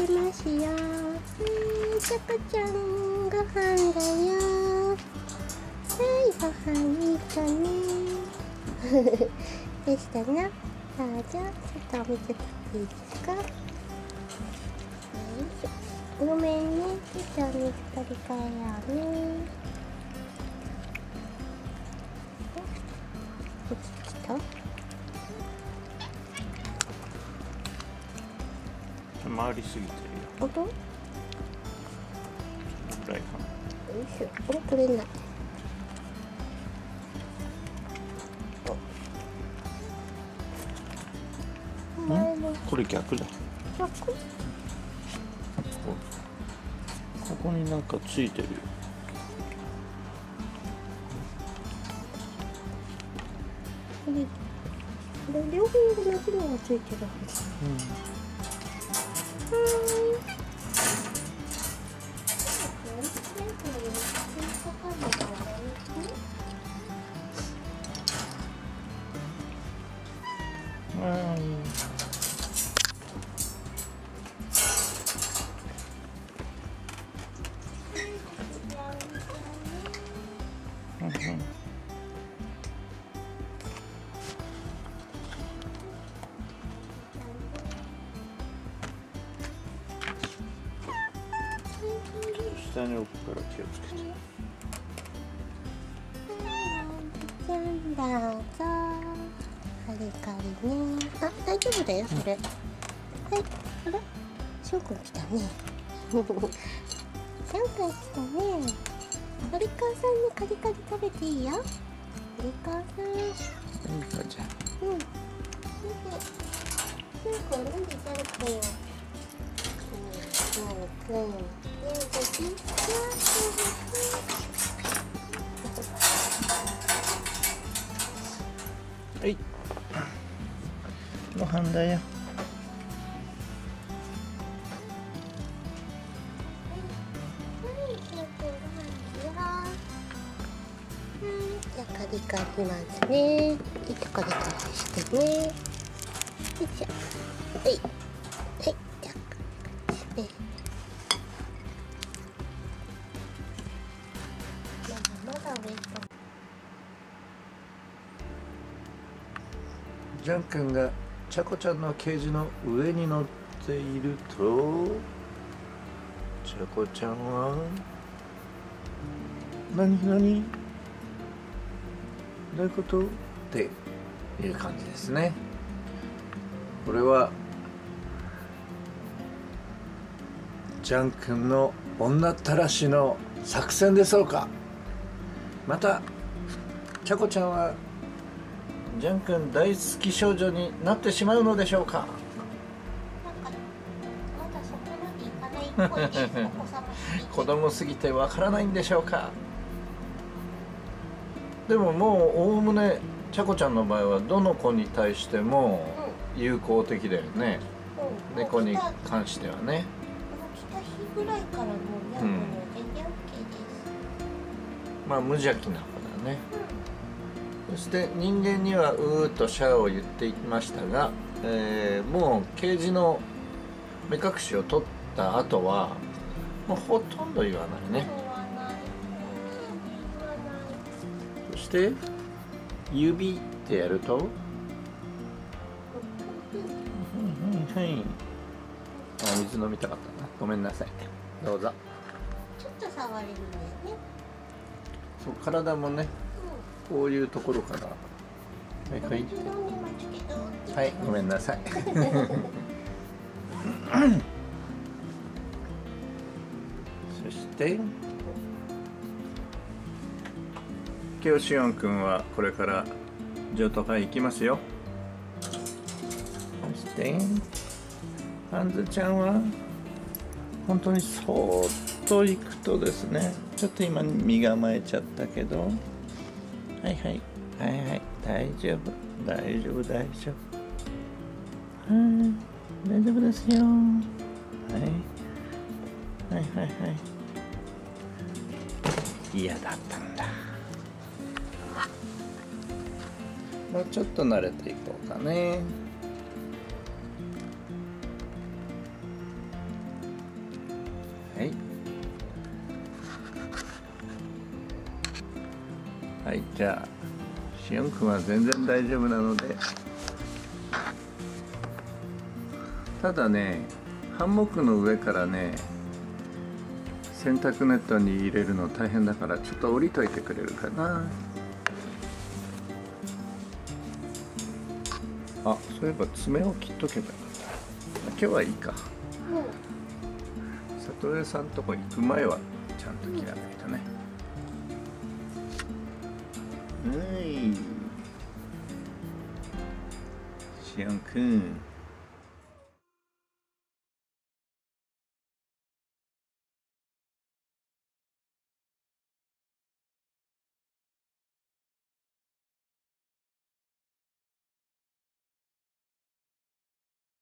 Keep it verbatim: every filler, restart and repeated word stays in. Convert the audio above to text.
てますよ。うん、ちゃこちゃんご飯だよ。はい、ご飯いいかね。でしたな。どうぞ、ちょっとお水取っていいですか。よいしょ。ごめんね、ちょっとお水取り替えようね。こっち来た。 回りすぎてるよ。 本当？ ぐらいかな。 よいしょ。これ取れない。 これ逆だ。 逆？ ここになんかついてるよ。 これ、これ両方同じのがついてるはず。うん。 下に置くから気をつけて。 じゃんだぞ。カリカリね。あ、大丈夫だよ、それ。はい。あら、しょうくん来たね。しょうくん来たね。カリカさんにカリカリ食べていいよ。カリカさん。いいかじゃ。 うん。しょうくん、飲んでいただくよ。しょうくん。 はい、ご飯だよ。 じゃあカリカリますね。ちょっとカリカリしてね。よいしょ。はい。はい。じゃあカリカリして。 ジャン君がちゃこちゃんのケージの上に乗っていると、ちゃこちゃんは何何どういうことっていう感じですね。これはジャン君の女ったらしの作戦でしょうか。またちゃこちゃんはジャン君大好き少女になってしまうのでしょうか。子供すぎてわからないんでしょうか。でももうおおむねちゃこちゃんの場合はどの子に対しても友好的だよね、うん、猫に関してはね。 来た日ぐらいからもうニャンコには全然 OK です。 まあ無邪気な子だね、うん、そして人間にはうーっとシャーを言っていましたが、えー、もうケージの目隠しを取った後はもうほとんど言わないね。そして指ってやると、はいはいはい、あ、水飲みたかったな、ごめんなさい、どうぞ。 ちょっと触れるんだよね。 そう、体もね、うん、こういうところから、はいはいはい、ごめんなさいそしてケオシオン君はこれから譲渡会行きますよ。そしてハンズちゃんは本当にそーっと行くとですね、ちょっと今身構えちゃったけど、はいはいはいはい、大丈夫大丈夫大丈夫、はい大丈夫ですよ、はいはいはいはい、嫌だったんだ。もうちょっと慣れていこうかね。 はい、じゃあしおんくんは全然大丈夫なので、ただね、ハンモックの上からね洗濯ネットに入れるの大変だから、ちょっと降りといてくれるかな。あ、そういえば爪を切っとけばよかった。今日はいいか。里江さんとこ行く前はちゃんと切らないとね。はい、しおんくん。